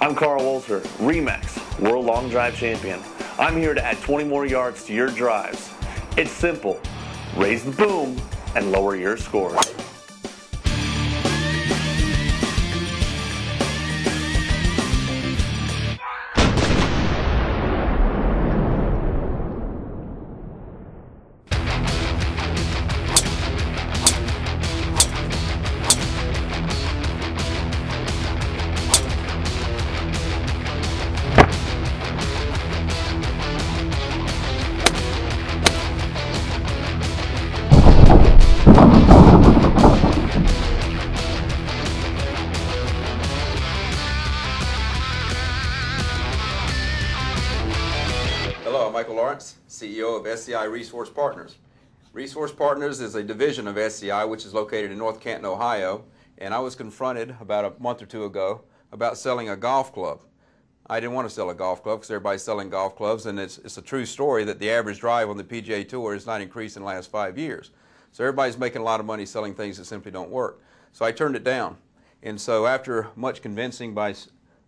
I'm Carl Wolter, Remax, World Long Drive Champion. I'm here to add 20 more yards to your drives. It's simple. Raise the boom and lower your scores. Hello, I'm Michael Lawrence, CEO of SCI Resource Partners. Resource Partners is a division of SCI which is located in North Canton, Ohio, and I was confronted about a month or two ago about selling a golf club. I didn't want to sell a golf club because everybody's selling golf clubs, and it's a true story that the average drive on the PGA Tour has not increased in the last 5 years. So everybody's making a lot of money selling things that simply don't work. So I turned it down. And so after much convincing by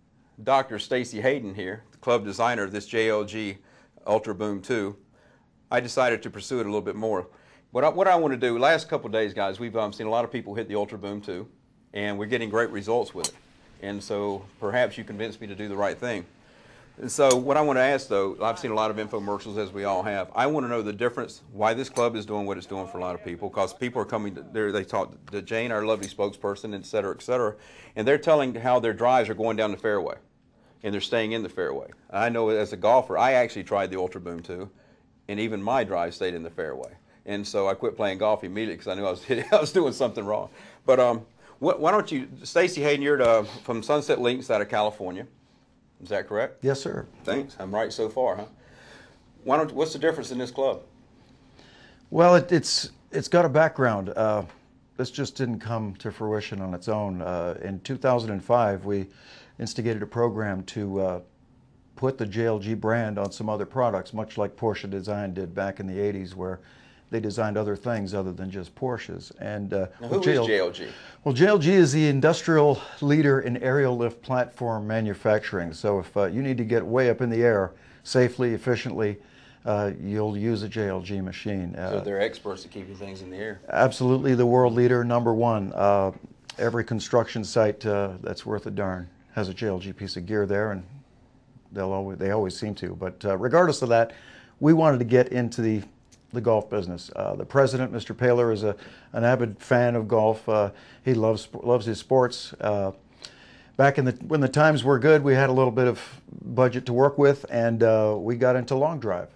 Dr. Stacy Hayden here, the club designer of this JLG Ultra Boom 2, I decided to pursue it a little bit more. What I want to do, last couple of days, guys, we've seen a lot of people hit the Ultra Boom 2, and we're getting great results with it. And so perhaps you convinced me to do the right thing. And so what I want to ask, though, I've seen a lot of infomercials, as we all have. I want to know the difference, why this club is doing what it's doing for a lot of people, because people are coming there, they talk to Jane, our lovely spokesperson, et cetera, and they're telling how their drives are going down the fairway, and they're staying in the fairway. I know as a golfer, I actually tried the Ultra Boom 2, and even my drive stayed in the fairway. And so I quit playing golf immediately because I knew I was doing something wrong. But why don't you, Stacy Hayden, you're from Sunset Links out of California. Is that correct? Yes, sir. Thanks. I'm right so far, huh? What's the difference in this club? Well, it's got a background. This just didn't come to fruition on its own. In 2005, we instigated a program to put the JLG brand on some other products, much like Porsche Design did back in the 80s, where they designed other things other than just Porsches. And now, who is JLG? Well, JLG is the industrial leader in aerial lift platform manufacturing. So if you need to get way up in the air safely, efficiently, you'll use a JLG machine. So they're experts at keeping things in the air. Absolutely, the world leader, #1. Every construction site that's worth a darn has a JLG piece of gear there, and they always seem to. But regardless of that, we wanted to get into the golf business. The president, Mr. Paler, is an avid fan of golf. He loves his sports. Back when the times were good, we had a little bit of budget to work with, and we got into long drive.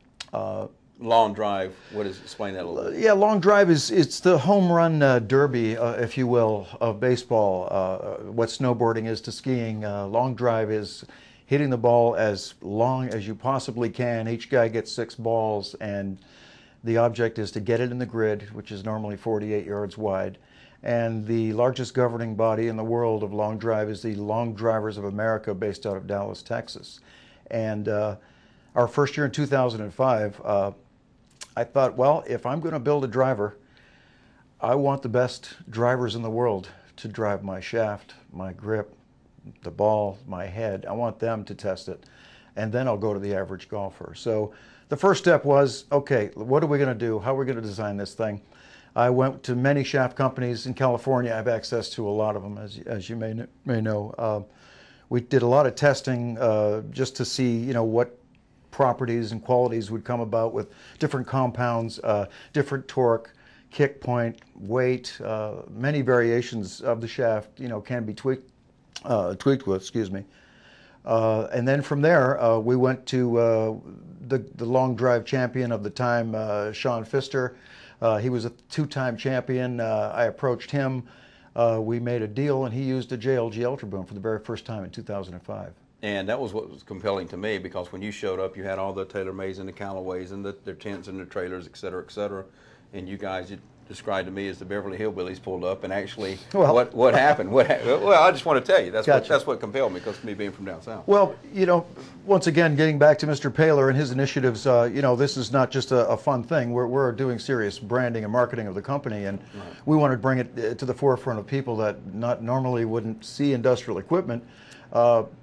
Long drive, explain that a little bit. Yeah, long drive it's the home run derby, if you will, of baseball. What snowboarding is to skiing, long drive is hitting the ball as long as you possibly can. Each guy gets 6 balls, and the object is to get it in the grid, which is normally 48 yards wide. And the largest governing body in the world of long drive is the Long Drivers of America, based out of Dallas, Texas. And our first year in 2005, I thought, well, if I'm going to build a driver, I want the best drivers in the world to drive my shaft, my grip, the ball, my head. I want them to test it, and then I'll go to the average golfer. So the first step was, okay, what are we going to do? How are we going to design this thing? I went to many shaft companies in California. I have access to a lot of them, as you may know. We did a lot of testing just to see, what properties and qualities would come about with different compounds, different torque, kick point, weight, many variations of the shaft, can be tweaked with, excuse me. And then from there, we went to the long drive champion of the time, Sean Pfister. He was a 2-time champion. I approached him. We made a deal, and he used a JLG Ultra Boom for the very first time in 2005. And that was what was compelling to me, because when you showed up, you had all the TaylorMades and the Callaways and their tents and their trailers, et cetera, and you guys described to me as the Beverly Hillbillies pulled up, and actually, well, what happened? Well, I just want to tell you, that's what compelled me, because of me being from down south. Well, once again, getting back to Mr. Paler and his initiatives, this is not just a fun thing. We're doing serious branding and marketing of the company, and we want to bring it to the forefront of people that not normally wouldn't see industrial equipment.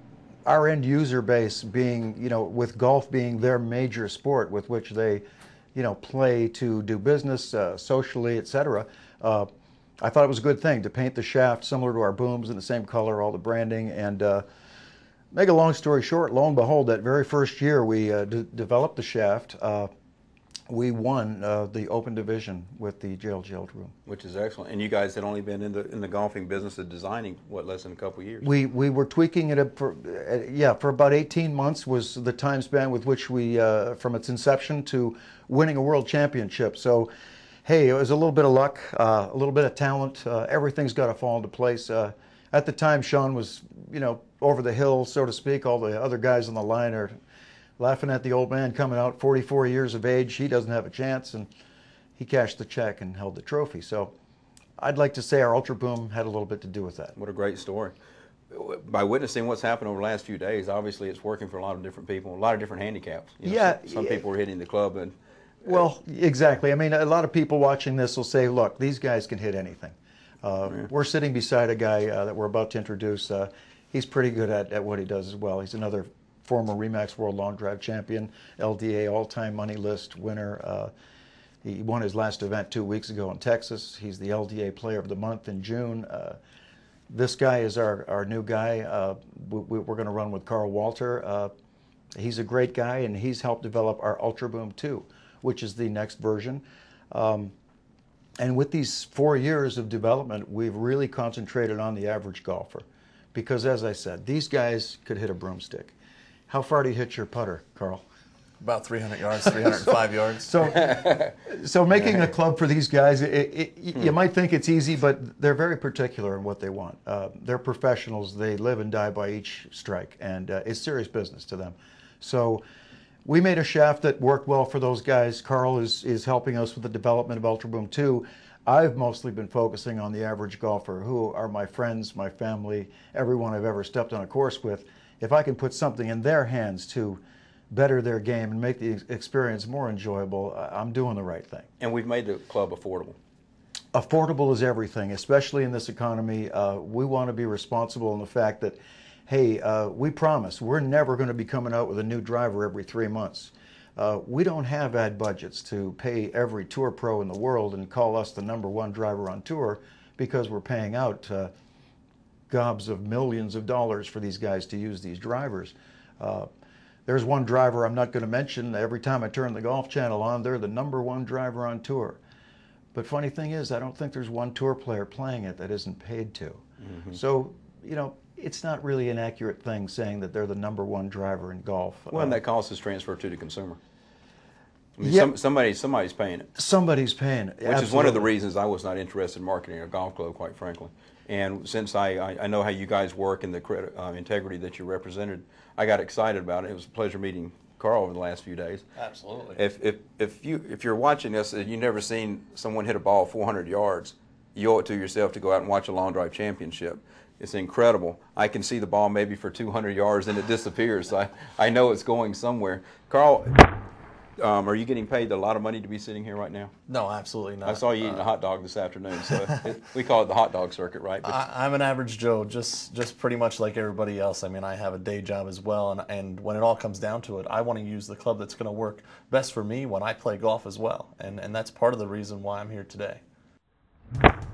our end user base being, with golf being their major sport with which they, play to do business, socially, etc. I thought it was a good thing to paint the shaft similar to our booms in the same color, all the branding, and make a long story short, lo and behold, that very first year we developed the shaft, we won the open division with the JLG Ultra, which is excellent. And you guys had only been in the golfing business of designing less than a couple of years. We were tweaking it for about 18 months was the time span with which we from its inception to winning a world championship. So, hey, it was a little bit of luck, a little bit of talent. Everything's got to fall into place. At the time, Sean was over the hill, so to speak. All the other guys on the line are laughing at the old man coming out, 44 years of age. He doesn't have a chance, and he cashed the check and held the trophy. So I'd like to say our Ultra Boom had a little bit to do with that. What a great story. By witnessing what's happened over the last few days, obviously it's working for a lot of different people, a lot of different handicaps. Some people are hitting the club. And well, exactly. I mean, a lot of people watching this will say, look, these guys can hit anything. We're sitting beside a guy that we're about to introduce. He's pretty good at what he does as well. He's another former Remax World Long Drive champion, LDA all-time money list winner. He won his last event 2 weeks ago in Texas. He's the LDA Player of the Month in June. This guy is our new guy. We're going to run with Carl Wolter. He's a great guy, and he's helped develop our Ultra Boom 2, which is the next version. And with these 4 years of development, we've really concentrated on the average golfer. Because as I said, these guys could hit a broomstick. How far do you hit your putter, Carl? About 300 yards, 305 yards. So making a club for these guys, you might think it's easy, but they're very particular in what they want. They're professionals. They live and die by each strike, and it's serious business to them. So we made a shaft that worked well for those guys. Carl is helping us with the development of Ultra Boom 2. I've mostly been focusing on the average golfer, who are my friends, my family, everyone I've ever stepped on a course with. If I can put something in their hands to better their game and make the experience more enjoyable, I'm doing the right thing. And we've made the club affordable. Affordable is everything, especially in this economy. We want to be responsible in the fact that, hey, we promise we're never going to be coming out with a new driver every 3 months. We don't have ad budgets to pay every tour pro in the world and call us the #1 driver on tour because we're paying out gobs of millions of dollars for these guys to use these drivers. There's one driver I'm not going to mention. Every time I turn the Golf Channel on, they're the #1 driver on tour. But funny thing is, I don't think there's one tour player playing it that isn't paid to. Mm-hmm. So, it's not really an accurate thing saying that they're the #1 driver in golf. Well, and that cost is transferred to the consumer. I mean, yep. Somebody's paying it. Somebody's paying it. Which Absolutely. Is one of the reasons I was not interested in marketing a golf club, quite frankly. And since I know how you guys work and the integrity that you represented, I got excited about it. It was a pleasure meeting Carl over the last few days. Absolutely. If you're watching this and you've never seen someone hit a ball 400 yards, you owe it to yourself to go out and watch a long drive championship. It's incredible. I can see the ball maybe for 200 yards and it disappears. So I know it's going somewhere. Carl, are you getting paid a lot of money to be sitting here right now? No, absolutely not. I saw you eating a hot dog this afternoon. So we call it the hot dog circuit, right? I'm an average Joe, just pretty much like everybody else. I mean, I have a day job as well, and when it all comes down to it, I want to use the club that's going to work best for me when I play golf as well. And that's part of the reason why I'm here today.